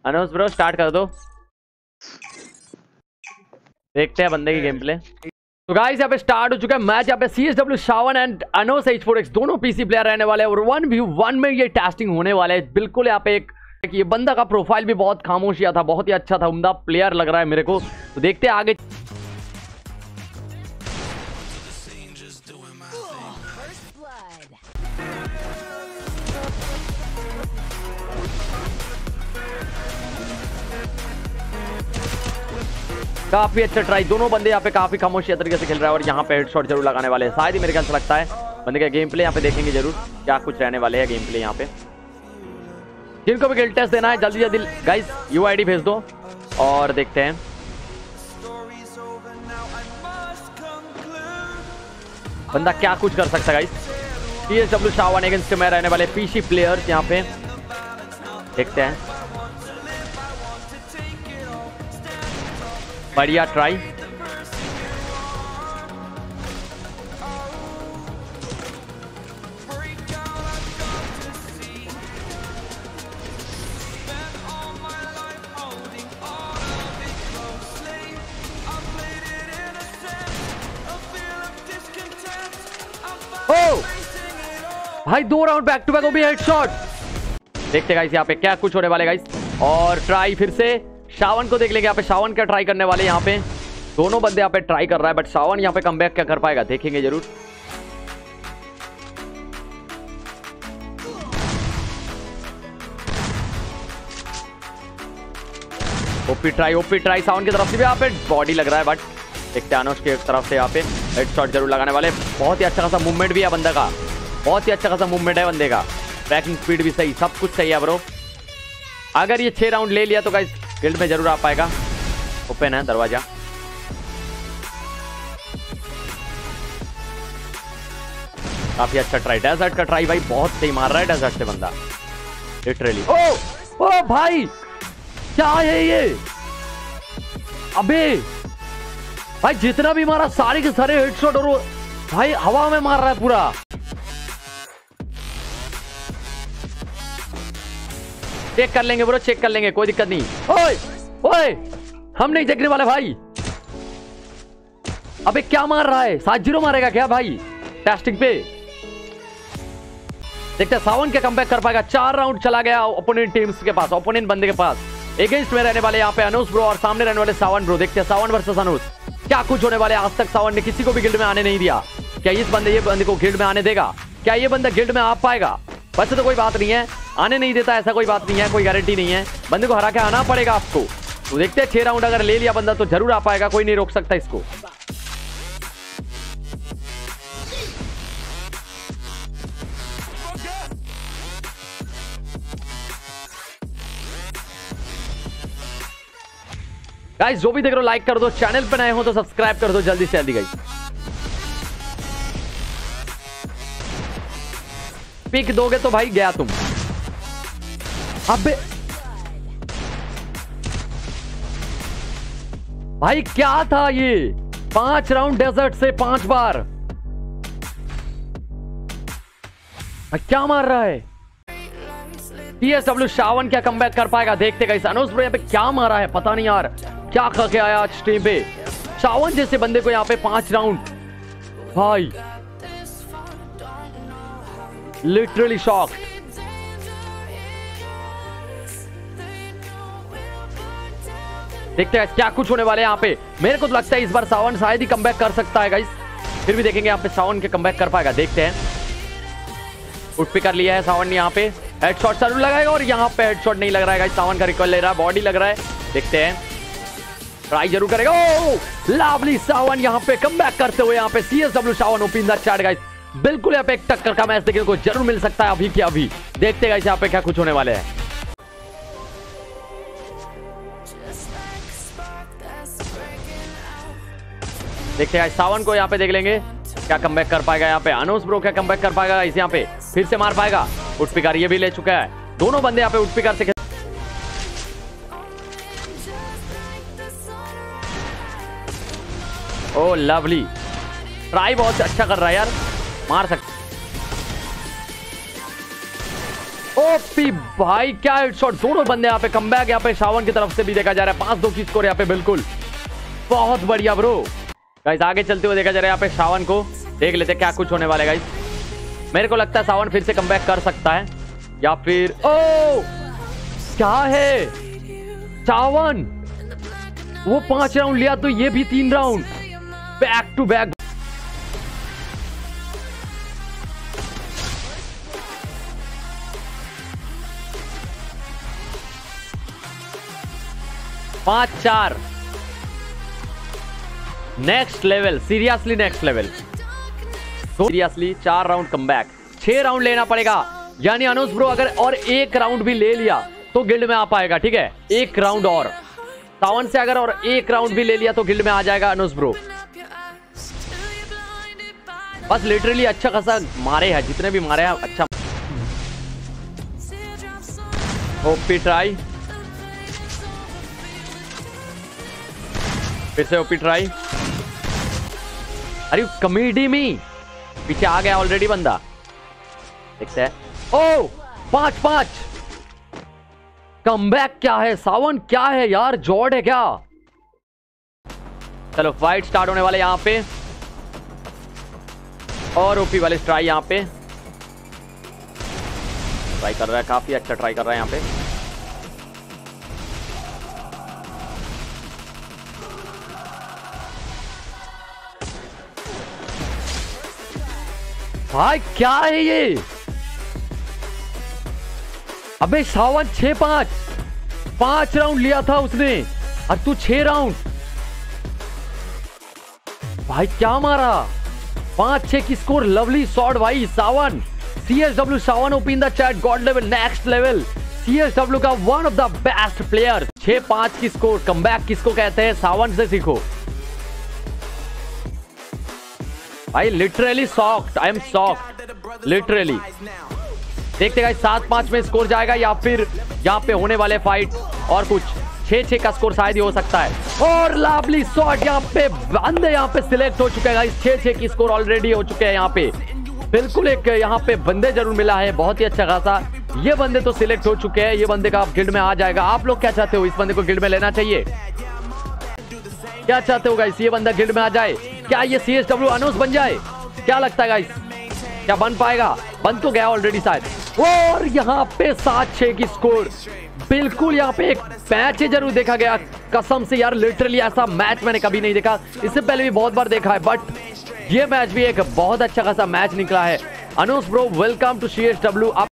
अनोस bro start कर दो, देखते हैं बंदे की गेम प्ले। तो गाइस यहाँ पे स्टार्ट हो चुका है मैच। यहाँ पे CSW शावन एंड अनोस H4X दोनों पीसी प्लेयर रहने वाले हैं और 1v1 में ये टेस्टिंग होने वाला है। बिल्कुल यहाँ पे एक ये बंदा का प्रोफाइल भी बहुत खामोशिया था, बहुत ही अच्छा था, उम्दा प्लेयर लग रहा है मेरे को। तो देखते हैं आगे। काफी अच्छा ट्राई, दोनों बंदे यहाँ पे काफी खामोशिया तरीके से खेल रहा है और यहाँ पे हेडशॉट जरूर लगाने वाले हैं शायद ही, मेरे ख्याल से लगता है। बंदे का गेम प्ले यहाँ पे देखेंगे जरूर क्या कुछ रहने वाले हैं गेम प्ले यहाँ पे। जिनको भी गिल्ड टेस्ट देना है जल्दी जल्दी गाइस UID भेज दो और देखते हैं बंदा क्या कुछ कर सकता है गाइस। CSW शावन अगेंस्ट में रहने वाले पीसी प्लेयर्स यहाँ पे देखते हैं। बढ़िया ट्राई, भाई 2 राउंड बैक टू बैक, वो भी हेडशॉट। देखते गाइस यहाँ पे क्या कुछ होने वाले गाइस। और ट्राई फिर से शावन को देख लेंगे यहाँ पे, शावन क्या ट्राई करने वाले यहाँ पे। दोनों बंदे यहाँ पे ट्राई कर रहा है बट शावन यहाँ पे कमबैक क्या कर पाएगा देखेंगे जरूर। ओपी ट्राई शावन की तरफ से भी यहाँ पे बॉडी लग रहा है बट देखते हैं अनोस की तरफ से यहाँ पे हेडशॉट जरूर लगाने वाले। बहुत ही अच्छा खासा मूवमेंट भी है बंदे का, बहुत ही अच्छा खासा मूवमेंट है बंदे का, ट्रैकिंग स्पीड भी सही, सब कुछ सही है ब्रो। अगर ये 6 राउंड ले लिया तो गाइस गिल्ड में जरूर आ पाएगा। ओपन है दरवाजा, काफी अच्छा ट्राई, डेजर्ट का ट्राई भाई बहुत सही मार रहा है डेजर्ट से बंदा लिटरली। ओ भाई क्या है ये, अबे भाई जितना भी मारा सारे के सारे हेडशॉट और भाई हवा में मार रहा है पूरा। चेक कर लेंगे ब्रो, चेक कर लेंगे, कोई दिक्कत नहीं। ओए ओए हम नहीं देखने वाले भाई। अबे क्या मार रहा है, 7-0 मारेगा क्या भाई टेस्टिंग पे। देखते हैं शावन क्या कमबैक कर पाएगा। 4 राउंड चला गया ओपोनेंट टीम्स के पास, ओपोनेंट बंदे के पास। अगेंस्ट में रहने वाले यहाँ पे अनोस ब्रो और सामने रहने वाले शावन ब्रो। देखते हैं शावन वर्सेस अनोस क्या कुछ होने वाले। आज तक शावन ने किसी को भी गिल्ड में आने नहीं दिया, क्या ये बंदे को गिल्ड में आने देगा, क्या ये बंदा गिल्ड में आ पाएगा। वैसे तो कोई बात नहीं है, आने नहीं देता ऐसा कोई बात नहीं है, कोई गारंटी नहीं है, बंदे को हरा के आना पड़ेगा आपको। तो देखते हैं 6 राउंड अगर ले लिया बंदा तो जरूर आ पाएगा, कोई नहीं रोक सकता इसको। गाइस जो भी देख रहे हो लाइक कर दो, चैनल पे नए हो तो सब्सक्राइब कर दो जल्दी से जल्दी गाइस। पिक दोगे तो भाई गया तुम। अबे भाई क्या था ये, 5 राउंड डेजर्ट से 5 बार क्या मार रहा है। CSW शावन क्या कमबैक कर पाएगा देखते गाइस। अनोस ब्रो यहाँ पे क्या मारा है पता नहीं यार, क्या खा के आया आज टीम पे। शावन जैसे बंदे को यहाँ पे 5 राउंड भाई लिटरली शॉक्ड। देखते हैं क्या कुछ होने वाले यहाँ पे। मेरे को तो लगता है इस बार शावन शायद ही कमबैक कर सकता है गाइस, फिर भी देखेंगे यहाँ पे शावन के कमबैक कर पाएगा देखते हैं। उठ पे कर लिया है शावन ने, यहाँ पे हेडशॉट जरूर लगाएगा और यहाँ पे हेडशॉट नहीं लग रहा है गाइस। शावन का रिकॉल ले रहा है, बॉडी लग रहा है, देखते हैं ट्राई जरूर करेगा। ओ लवली शावन यहाँ पे कमबैक करते हुए यहाँ पे CSW Sawan open the chat guys. बिल्कुल यहाँ पे एक टक्कर का मैच देखने को जरूर मिल सकता है अभी के अभी। देखते गाइस यहाँ पे क्या कुछ होने वाले हैं। देखते हैं शावन को यहाँ पे देख लेंगे क्या कमबैक कर पाएगा यहाँ पे। अनोस ब्रो क्या कमबैक कर पाएगा इस यहाँ पे, फिर से मार पाएगा। उठ पिकार ये भी ले चुका है, दोनों बंदे यहाँ पे उठ पिकार से। ओ लवली ट्राई बहुत अच्छा कर रहा है यार, मार सकते। ओ ओपी भाई, क्या हेडशॉट, दोनों बंदे यहाँ पे कमबैक यहाँ पे सावन की तरफ से भी देखा जा रहा है। 5-2 की स्कोर यहाँ पे, बिल्कुल बहुत बढ़िया ब्रो। गाइस आगे चलते हुए देखा जा रहा है यहाँ पे सावन को, देख लेते क्या कुछ होने वाला है गाइस। मेरे को लगता है सावन फिर से कमबैक कर सकता है या फिर ओ क्या है सावन, वो 5 राउंड लिया तो ये भी 3 राउंड बैक टू बैक। पांच 4 next level, seriously next level. Seriously 4 round comeback, 6 round लेना पड़ेगा। यानी अनुज ब्रो अगर और 1 राउंड भी ले लिया तो गिल्ड में आ पाएगा, ठीक है। 1 राउंड और सावन से अगर और 1 राउंड भी ले लिया तो गिल्ड में आ जाएगा अनुज ब्रो। बस लिटरली अच्छा खासा मारे हैं, जितने भी मारे हैं अच्छा। ओपी ट्राई, फिर से ओपी ट्राई। अरे कॉमेडी में पीछे आ गया ऑलरेडी बंदा, देखते हैं। ओ 5-5 कमबैक, क्या है सावन, क्या है यार, जॉर्ड है क्या। चलो फाइट स्टार्ट होने वाले यहां पे, और ओपी वाले ट्राई यहां पे ट्राई कर रहा है, काफी अच्छा ट्राई कर रहा है यहां पे। भाई क्या है ये, अबे सावन 6-5, 5 राउंड लिया था उसने और तू 6 राउंड। भाई क्या मारा, 5-6 की स्कोर, लवली शॉट भाई Sawan. CSW Sawan OP in the chat, god level, next level. CSW का one of the best player. 6-5 की स्कोर, कमबैक किसको कहते हैं, सावन से सीखो भाई। Literally shocked, I am shocked literally. देखते गाइस 7-5 में स्कोर जाएगा या फिर यहाँ पे होने वाले फाइट और कुछ 6-6 का स्कोर शायद ही हो सकता है। और लवली शॉट, यहाँ पे बंदे यहाँ पे सिलेक्ट हो चुके हैं गाइस। 6-6 की स्कोर ऑलरेडी हो चुके हैं यहाँ पे, बिल्कुल एक यहाँ पे बंदे जरूर मिला है, बहुत ही अच्छा खासा। ये बंदे तो सिलेक्ट हो चुके हैं, ये बंदे का गिल्ड में आ जाएगा। आप लोग क्या चाहते हो, इस बंदे को गिल्ड में लेना चाहिए, क्या चाहते हो गाइस, ये बंदा गिल्ड में आ जाए, क्या ये CSW अनुज बन जाए, क्या लगता है गाइस, क्या बन पाएगा, बन तो गया ऑलरेडी शायद। और यहाँ पे 7-6 की स्कोर, बिल्कुल यहाँ पे एक मैच जरूर देखा गया, कसम से यार लिटरली ऐसा मैच मैंने कभी नहीं देखा। इससे पहले भी बहुत बार देखा है, बट ये मैच भी एक बहुत अच्छा खासा मैच निकला है। Anuj bro welcome to CSW।